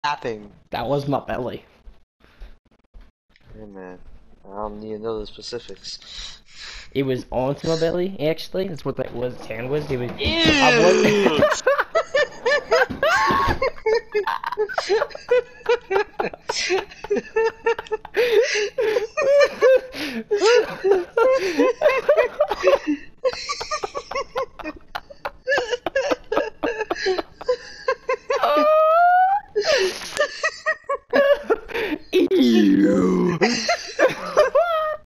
Tapping. That was my belly. Hey man, I don't need to know the specifics. It was onto my belly, actually. That's what that was. Tan was. It was. I Ew! was.